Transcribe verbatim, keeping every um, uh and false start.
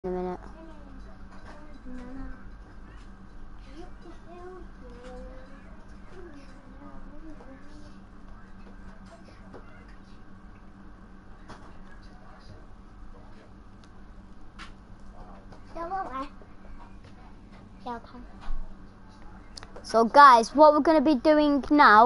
in a minute. So guys, what we're going to be doing now